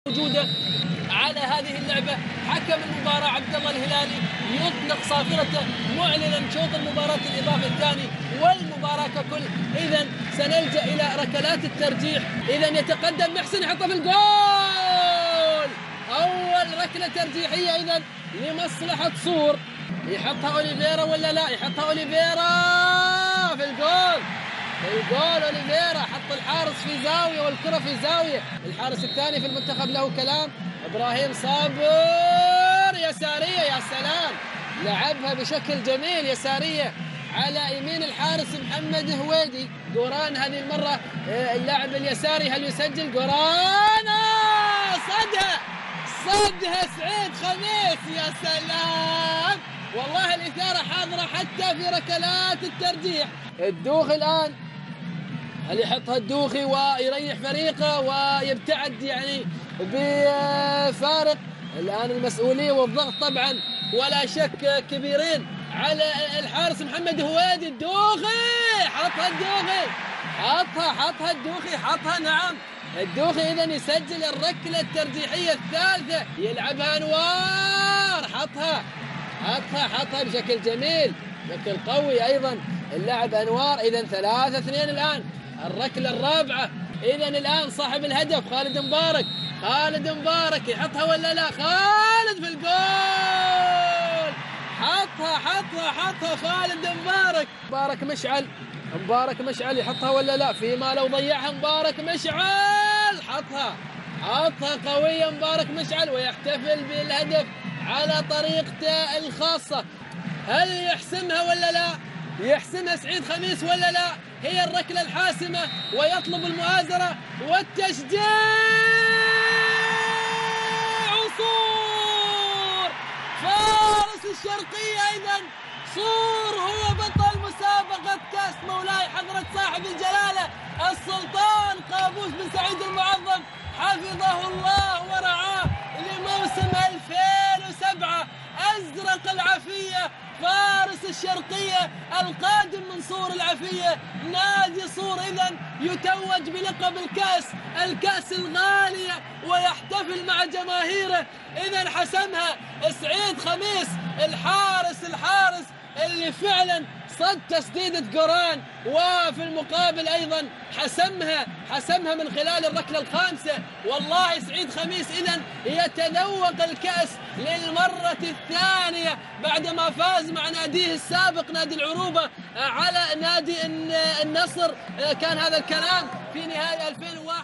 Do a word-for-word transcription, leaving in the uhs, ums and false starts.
موجودة على هذه اللعبة. حكم المباراة عبد الله الهلالي يطلق صافرته معلنا شوط المباراة الإضافي الثاني والمباراة ككل. إذا سنلجأ إلى ركلات الترجيح. إذا يتقدم محسن يحطها في الجول. أول ركلة ترجيحية إذا لمصلحة صور. يحطها أوليفيرا ولا لا؟ يحطها أوليفيرا في الجول. الجول أوليفيرا حط الحارس في زاوية والكرة في زاوية. الحارس الثاني في المنتخب له كلام، إبراهيم صابر. يسارية، يا سلام، لعبها بشكل جميل يسارية على يمين الحارس محمد هويدي. قوران هذه المرة اللاعب اليساري، هل يسجل؟ قوران صدها صدها سعيد خميس. يا سلام، والله الإثارة حاضرة حتى في ركلات الترجيح. الدوخي الآن، هل يحطها الدوخي ويريح فريقه ويبتعد يعني بفارق؟ الآن المسؤولية والضغط طبعا ولا شك كبيرين على الحارس محمد هويدي. الدوخي حطها، الدوخي حطها حطها الدوخي حطها نعم الدوخي. إذن يسجل الركلة الترجيحية الثالثة. يلعبها أنوار، حطها حطها حطها بشكل جميل، بشكل قوي أيضا اللاعب أنوار. إذن ثلاثة اثنين الآن الركلة الرابعة. إذن الآن صاحب الهدف خالد مبارك. خالد مبارك يحطها ولا لا؟ خالد في الجول. حطها حطها حطها خالد مبارك. مبارك مشعل، مبارك مشعل يحطها ولا لا؟ فيما لو ضيعها مبارك مشعل. حطها حطها قوية مبارك مشعل ويحتفل بالهدف على طريقته الخاصة. هل يحسمها ولا لا؟ يحسمها سعيد خميس ولا لا؟ هي الركلة الحاسمة ويطلب المؤازرة والتشجيع. صور فارس الشرقية. إذن صور هو بطل مسابقة كأس مولاي حضرة صاحب الجلالة السلطان قابوس بن سعيد المعظم حفظه الله ورعاه لموسم ألفين وسبعة. أزرق العفية، فارس الشرقية القادم من صور العفية، نادي صور. إذن يتوج بلقب الكأس، الكأس الغالية، ويحتفل مع جماهيره. إذن حسمها سعيد خميس، الحارس الحارس اللي فعلا صد تسديدة قوران، وفي المقابل أيضا حسمها حسمها من خلال الركلة الخامسة. والله سعيد خميس إذن يتذوق الكأس للمرة الثانية بعدما فاز مع ناديه السابق نادي العروبة على نادي النصر. كان هذا الكلام في نهاية ألفين وواحد.